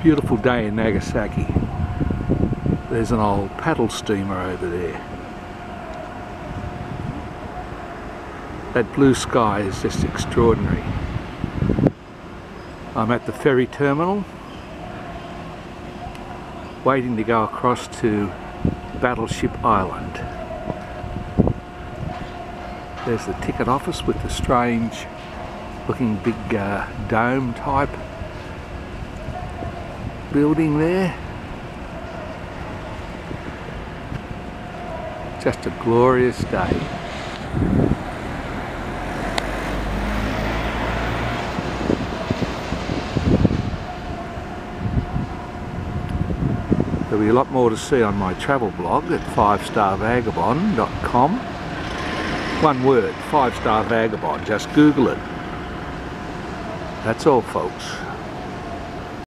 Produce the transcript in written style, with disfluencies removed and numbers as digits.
Beautiful day in Nagasaki. There's an old paddle steamer over there. That blue sky is just extraordinary. I'm at the ferry terminal, waiting to go across to Battleship Island. There's the ticket office with the strange looking big dome type building there. Just a glorious day. There'll be a lot more to see on my travel blog at 5starvagabond.com. One word, 5-star vagabond, just Google it. That's all, folks.